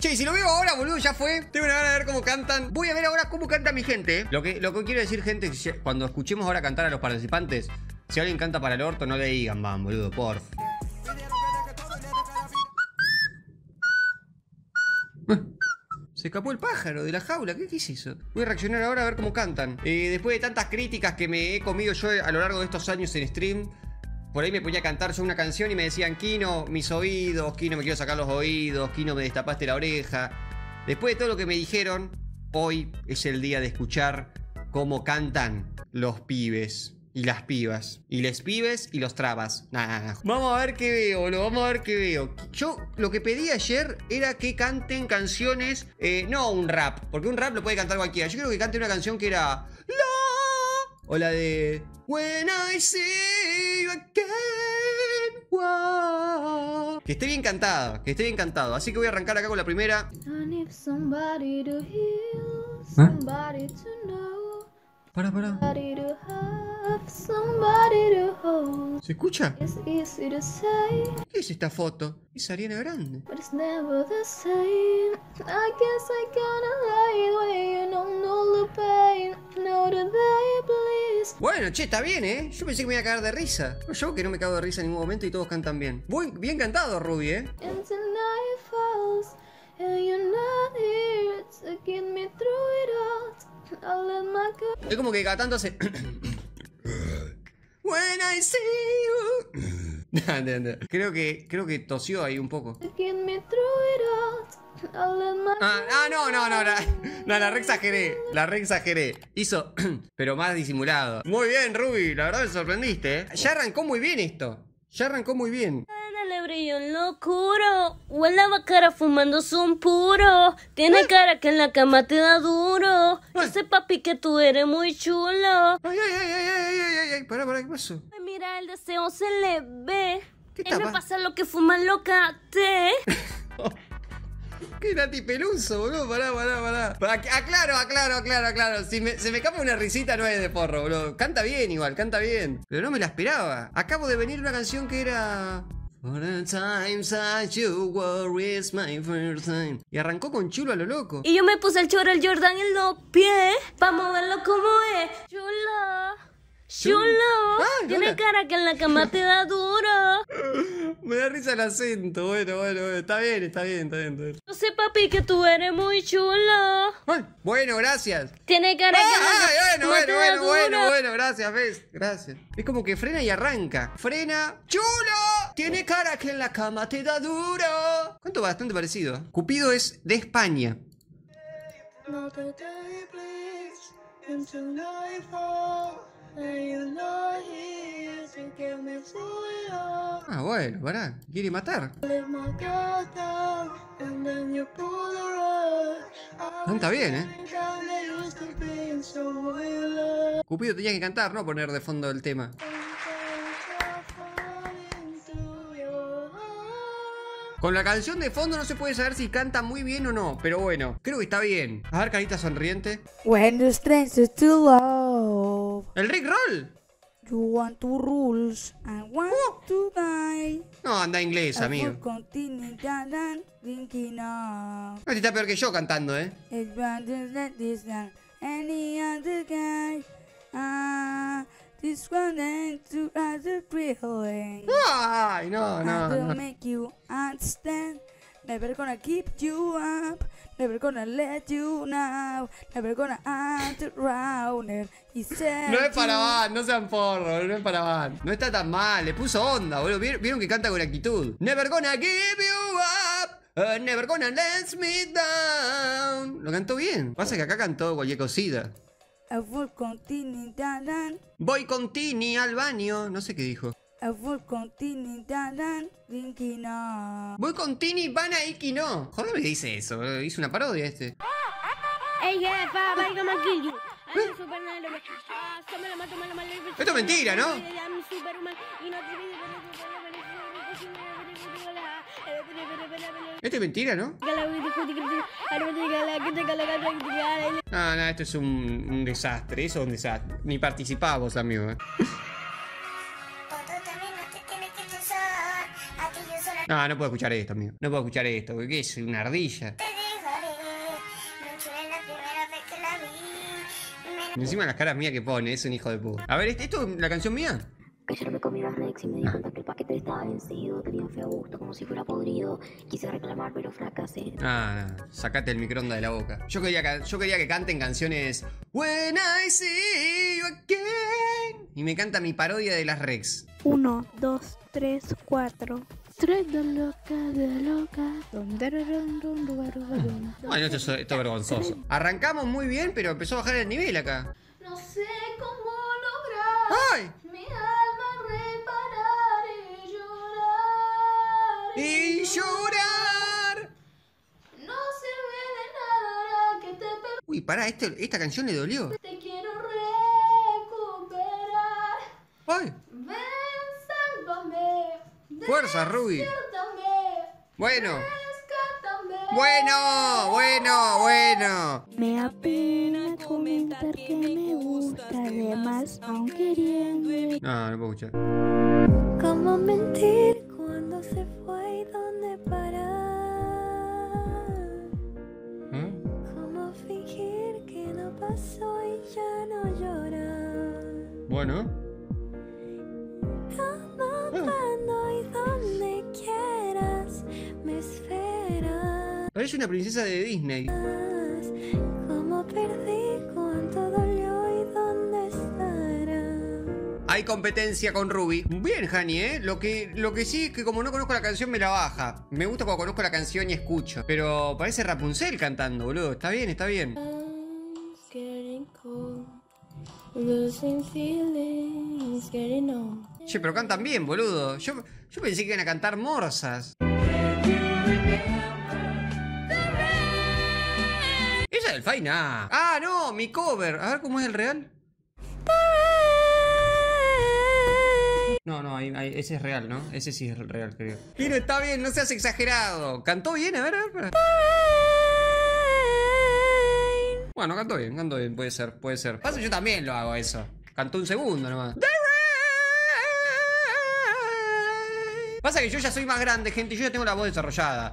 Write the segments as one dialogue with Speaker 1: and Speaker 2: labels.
Speaker 1: Che, si lo veo ahora, boludo, ya fue. Tengo una gana de ver cómo cantan. Voy a ver ahora cómo canta mi gente. Lo que quiero decir, gente, es que cuando escuchemos ahora cantar a los participantes, si alguien canta para el orto, no le digan, van, boludo, porfa. Se escapó el pájaro de la jaula. ¿Qué es eso? Voy a reaccionar ahora a ver cómo cantan. Después de tantas críticas que me he comido yo a lo largo de estos años en stream, por ahí me ponía a cantar yo una canción y me decían: Kino, mis oídos, Kino, me quiero sacar los oídos, Kino, me destapaste la oreja. Después de todo lo que me dijeron, hoy es el día de escuchar cómo cantan los pibes y las pibas. Y les pibes y los trabas. Nah. Vamos a ver qué veo, boludo. Vamos a ver qué veo. Yo lo que pedí ayer era que canten canciones, no un rap, porque un rap lo puede cantar cualquiera. Yo creo que cante una canción que era o la de When I See You Again. Wow. Que esté bien cantado, que esté bien cantado. Así que voy a arrancar acá con la primera. Para. ¿Se escucha? ¿Qué es esta foto? Es Ariana Grande. Bueno, che, está bien, ¿eh? Yo pensé que me iba a cagar de risa. No, yo que no me cago de risa en ningún momento y todos cantan bien. Bien cantado, Ruby, ¿eh? Es como que cada tanto hace... When I see you. No. Creo que tosió ahí un poco. No, la re exageré. Hizo, pero más disimulado. Muy bien, Ruby, la verdad me sorprendiste, ¿eh? Ya arrancó muy bien esto. Ya arrancó muy bien.
Speaker 2: Le brilló en lo oscuro, huele a cara fumando un puro. Tiene cara que en la cama te da duro. Yo sé, papi, que tú eres muy chulo.
Speaker 1: Ay, pará, ¿qué pasó?
Speaker 2: Ay, mira, el deseo se le ve.
Speaker 1: ¿Qué
Speaker 2: Él me pasa lo que fuma locate.
Speaker 1: Qué Nati Peluso, boludo, pará. Aclaro. Si se me escapa una risita no es de porro, boludo. Canta bien igual, canta bien. Pero no me la esperaba. Acabo de venir una canción que era... For the times that you were is my first time. Y arrancó con chulo a lo loco.
Speaker 2: Y yo me puse el chorro, el Jordan en los pies, pa' moverlo como es. Chulo. Tiene cara que en la cama te da duro.
Speaker 1: Me da risa el acento. Bueno. Está bien.
Speaker 2: Yo sé, papi, que tú eres muy chulo.
Speaker 1: Ay, bueno, gracias.
Speaker 2: Tiene cara que en la cama te da duro.
Speaker 1: Bueno, gracias, ¿ves? Gracias. Es como que frena y arranca. Frena. ¡Chulo! Tiene cara que en la cama te da duro. Cuánto bastante parecido. Cupido es de España. Ah, bueno, pará. Quiere matar. Canta bien, ¿eh? Cupido tenía que cantar, no poner de fondo el tema. Con la canción de fondo no se puede saber si canta muy bien o no, pero bueno, creo que está bien. A ver, carita sonriente.
Speaker 3: When the strength is too low.
Speaker 1: ¿El Rick Roll?
Speaker 3: You want to rules and want to die.
Speaker 1: No, anda inglés, amigo.
Speaker 3: No,
Speaker 1: Este está peor que yo cantando, ¿eh?
Speaker 3: This one and to other thrilling.
Speaker 1: Ay, no.
Speaker 3: Make you understand. Never gonna keep you up. Never gonna let you know. Never gonna around it.
Speaker 1: No es para van, no sean porros, no es para van. No está tan mal, le puso onda, boludo. ¿Vieron que canta con actitud? Never gonna give you up. Never gonna let me down. Lo cantó bien. Pasa que acá cantó cualquier cosita. Voy con Tini al baño. No sé qué dijo. Voy con Tini, van a Ikino. Joder, me dice eso. Hizo una parodia este. Esto es mentira, ¿no? Esto es mentira, ¿no? No, esto es un desastre. Eso es un desastre. Ni participamos, amigo. No puedo escuchar esto, amigo. No puedo escuchar esto. ¿Qué es? Una ardilla. Encima las caras mías que pone, es un hijo de puta. A ver, ¿esto es la canción mía?
Speaker 4: Ayer me comí las Rex y me di cuenta que el paquete estaba vencido. Tenía feo gusto como si fuera podrido. Quise reclamar pero fracasé.
Speaker 1: Ah, no, sacate el microondas de la boca. Yo quería que canten canciones When I See You Again. Y me canta mi parodia de las Rex.
Speaker 5: 1, 2, 3, 4. 3 de loca.
Speaker 1: Bueno, esto es vergonzoso. Arrancamos muy bien, pero empezó a bajar el nivel acá.
Speaker 2: No sé cómo lograr
Speaker 1: ¡Ay!
Speaker 2: mi alma reparar y
Speaker 1: Y llorar.
Speaker 2: no sirve de nada que te
Speaker 1: Uy, pará, esta canción le dolió.
Speaker 2: te quiero recuperar.
Speaker 1: ¡Ay!
Speaker 2: Ven, sálvame.
Speaker 1: Fuerza, Ruby.
Speaker 2: Despiértame.
Speaker 1: Bueno.
Speaker 2: Rescátame.
Speaker 1: Bueno.
Speaker 5: Me apena comentar que me gusta además, aún queriendo.
Speaker 1: No puedo escuchar.
Speaker 5: ¿Cómo mentir cuando se fue y dónde parar?
Speaker 1: ¿Eh?
Speaker 5: ¿Cómo fingir que no pasó y ya no llorar?
Speaker 1: Bueno.
Speaker 5: Todo cuando y donde quieras me esperas.
Speaker 1: Parece una princesa de Disney.
Speaker 5: ¿Cómo perdí? ¿Cuánto dolió y dónde estará?
Speaker 1: Hay competencia con Ruby. Bien, Hani, ¿eh? Lo que sí es que como no conozco la canción me la baja. Me gusta cuando conozco la canción y escucho. Pero parece Rapunzel cantando, boludo. Está bien, está bien.
Speaker 2: It's getting cold. Losing feelings, getting on.
Speaker 1: Che, pero cantan bien, boludo. Yo pensé que iban a cantar morsas. Esa del Faina. Ah, no, mi cover. A ver cómo es el real. No, ese es real, ¿no? Ese sí es real, creo. Pero está bien, no seas exagerado. ¿Cantó bien? A ver. Bueno, cantó bien, puede ser. Pasa, yo también lo hago eso. Cantó un segundo nomás. Pasa que yo ya soy más grande, gente, y yo ya tengo la voz desarrollada.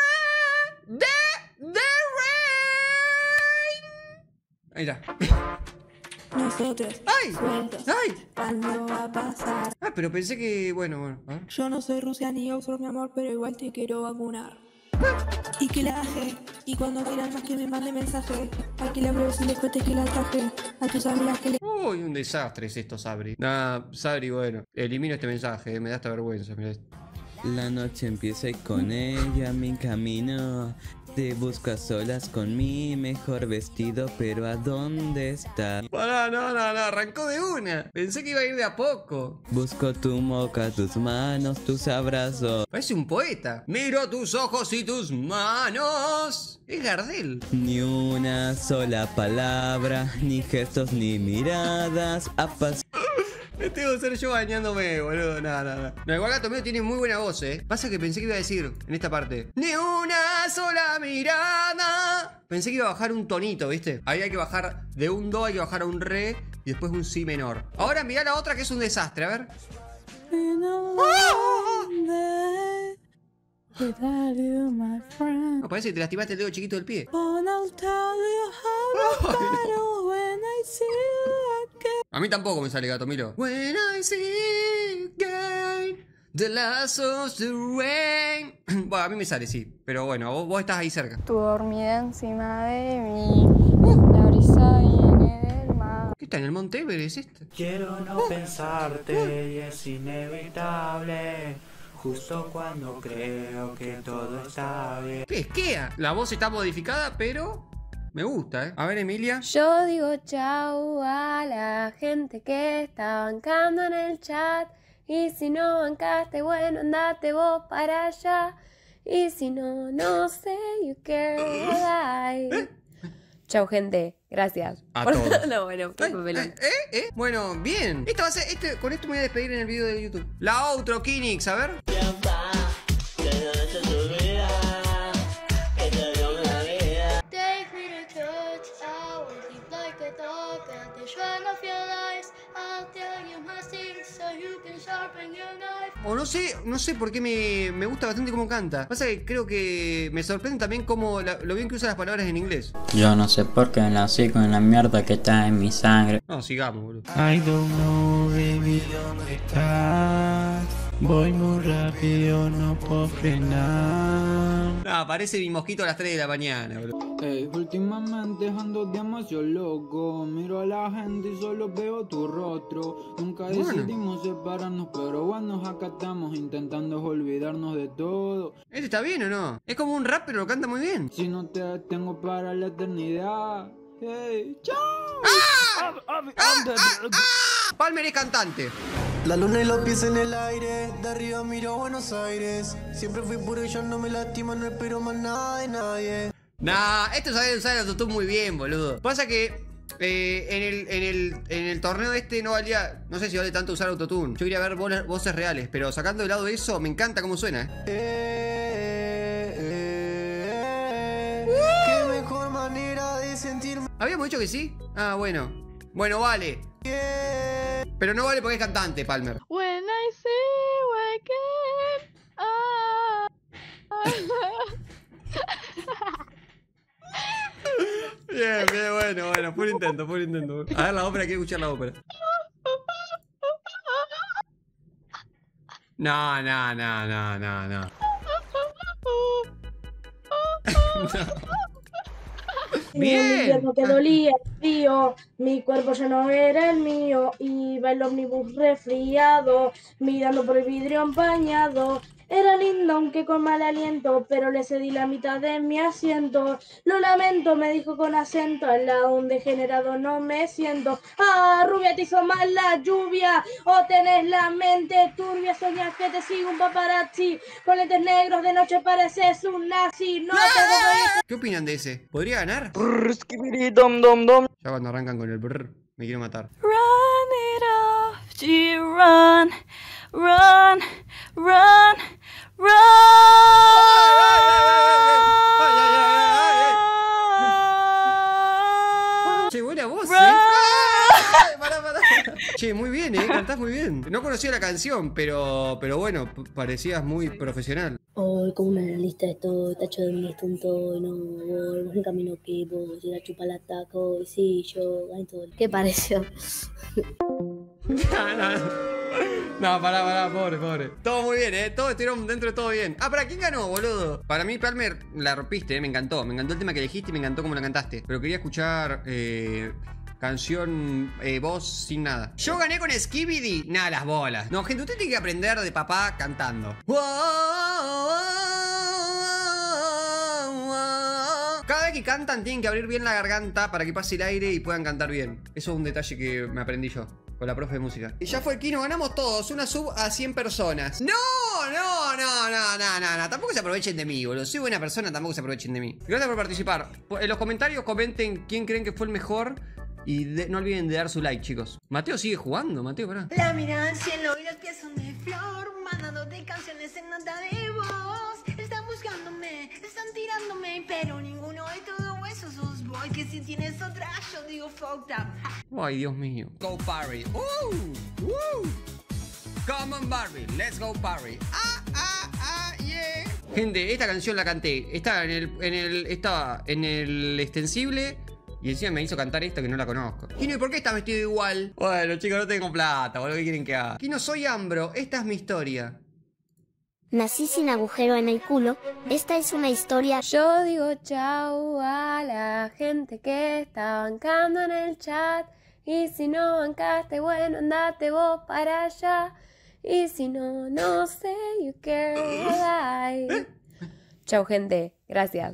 Speaker 1: Ahí está.
Speaker 3: Nosotros,
Speaker 1: ¡Ay!
Speaker 3: sueltos,
Speaker 1: ¡Ay!
Speaker 3: ¿cuándo va a pasar?
Speaker 1: Ah, pero pensé que... Bueno, a ver.
Speaker 3: Yo no soy Rusia ni Oxford, mi amor, pero igual te quiero vacunar. Y que la baje, y cuando quieras más que me mande mensaje. Aquí la prueba si le cuentes que la traje. A tus amigas que le...
Speaker 1: Uy, un desastre es esto, Sabri. Nah, Sabri, bueno, elimino este mensaje, me da esta vergüenza, mirá.
Speaker 6: La noche empieza y con ella mi camino. Te busco a solas con mi mejor vestido, pero ¿a dónde está?
Speaker 1: Pará, no, arrancó de una. Pensé que iba a ir de a poco.
Speaker 6: Busco tu boca, tus manos, tus abrazos.
Speaker 1: Parece un poeta. Miro tus ojos y tus manos. Es Gardel.
Speaker 6: Ni una sola palabra, ni gestos, ni miradas.
Speaker 1: Tengo que ser yo bañándome, boludo. No, igual Gato Mío tiene muy buena voz, Pasa que pensé que iba a decir en esta parte: ni una sola mirada. Pensé que iba a bajar un tonito, ¿viste? Ahí hay que bajar de un do, hay que bajar a un re y después un si menor. Ahora mirá la otra que es un desastre, a ver. No, parece que te lastimaste el dedo chiquito del pie. A mí tampoco me sale, Gato Milo. When I see again the last of the rain. Bueno, a mí me sale, sí. Pero bueno, vos estás ahí cerca.
Speaker 7: Tu dormida encima de mí. La brisa viene del mar.
Speaker 1: ¿Qué está en el Monte Everest este?
Speaker 8: Quiero no pensarte y es inevitable. Justo cuando creo que todo está bien.
Speaker 1: Pesquea. La voz está modificada, pero me gusta, A ver, Emilia.
Speaker 2: Yo digo chau a la gente que está bancando en el chat. Y si no bancaste, bueno, andate vos para allá. Y si no, no sé, you care like. Chau, gente. Gracias.
Speaker 1: A
Speaker 2: por
Speaker 1: todos.
Speaker 2: todo lo bueno. Papelón.
Speaker 1: Bueno, bien. Esto va a ser, con esto me voy a despedir en el video de YouTube. La outro, Kinix, a ver.
Speaker 2: Take me to church, I will sleep like a dog at the shrine of your lies. I'll tell you my secrets so you can sharpen your knife.
Speaker 1: O no sé por qué me gusta bastante cómo canta. Pasa que creo que me sorprende también cómo lo bien que usa las palabras en inglés.
Speaker 9: Yo no sé por qué nací con la mierda que está en mi sangre.
Speaker 1: No, sigamos, boludo.
Speaker 8: I don't know, baby, ¿dónde estás? Voy muy rápido, no puedo frenar.
Speaker 1: No, parece mi mosquito a las 3 de la mañana, boludo.
Speaker 10: Hey, últimamente ando demasiado loco. Miro a la gente y solo veo tu rostro. Nunca decidimos separarnos, pero bueno, acá estamos intentando olvidarnos de todo.
Speaker 1: ¿Este está bien o no? Es como un rap, pero lo canta muy bien.
Speaker 10: Si no te tengo para la eternidad. Hey, chao.
Speaker 1: Palmer es cantante.
Speaker 11: La luna y los pies en el aire, de arriba miro Buenos Aires. Siempre fui puro y yo no me lastimo, no espero más nada de nadie.
Speaker 1: Nah, esto sabe usar el autotune muy bien, boludo. Pasa que en el torneo este no valía, no sé si vale tanto usar autotune. Yo quería ver voces reales, pero sacando de lado eso, me encanta cómo suena.
Speaker 11: Qué mejor manera de sentirme.
Speaker 1: ¿Habíamos dicho que sí? Ah, bueno. Bueno, vale. Pero no vale porque es cantante, Palmer.
Speaker 7: When I see
Speaker 1: Bien, bueno, puro intento. A ver la ópera, quiero escuchar la ópera. No.
Speaker 12: Bien. El invierno que dolía, frío, mi cuerpo ya no era el mío, iba el ómnibus resfriado, mirando por el vidrio empañado. Era lindo aunque con mal aliento, pero le cedí la mitad de mi asiento. Lo lamento, me dijo con acento, al lado un degenerado no me siento. Ah, rubia, te hizo mal la lluvia, o tenés la mente turbia, soñás que te sigue un paparazzi, con lentes negros de noche pareces un nazi. No te doy.
Speaker 1: ¿Qué opinan de ese? ¿Podría ganar? Ya cuando arrancan con el brr, me quiero matar.
Speaker 5: Run it off, G, run, run, run, run.
Speaker 1: Che, buena voz, Pará. Che, muy bien, cantás muy bien. No conocía la canción, pero bueno, parecías muy profesional.
Speaker 4: Hoy como un analista de todo, tacho de mi estunto y no voy en camino que vos, y la chupa la taco, y sí, yo gané todo. ¿Qué pareció?
Speaker 1: No, pará, pobre. Todo muy bien, todos estuvieron dentro de todo bien. Ah, ¿para quién ganó, boludo? Para mí, Palmer, la rompiste, me encantó. Me encantó el tema que elegiste y me encantó cómo la cantaste. Pero quería escuchar canción, voz sin nada. Yo gané con Skibidi. Nada, las bolas. No, gente, usted tiene que aprender de papá cantando. Cada vez que cantan tienen que abrir bien la garganta para que pase el aire y puedan cantar bien. Eso es un detalle que me aprendí yo con la profe de música. Y ya fue el Kino, ganamos todos. Una sub a 100 personas. No. Tampoco se aprovechen de mí, boludo. Soy buena persona, tampoco se aprovechen de mí. Gracias por participar. En los comentarios comenten quién creen que fue el mejor. Y no olviden de dar su like, chicos. Mateo sigue jugando, Mateo, pará.
Speaker 13: La mirada al cielo y los pies son de flor, mandándote canciones en nota de voz. Están buscándome, están tirándome, pero ninguno de todo eso sos vos. Que si tienes otra, yo digo fucked up.
Speaker 1: Ay, Dios mío. Go Parry. Come on, Barbie. Let's go Parry. Yeah. Gente, esta canción la canté. Estaba en el extensible. Y encima me hizo cantar esto que no la conozco. Kino, ¿y por qué estás vestido igual? Bueno, chicos, no tengo plata, boludo, ¿qué quieren que haga? Kino, soy Ambro, esta es mi historia.
Speaker 4: Nací sin agujero en el culo. Esta es una historia.
Speaker 2: Yo digo chau a la gente que está bancando en el chat. Y si no bancaste, bueno, andate vos para allá. Y si no, no sé, you care. Chau, gente. Gracias.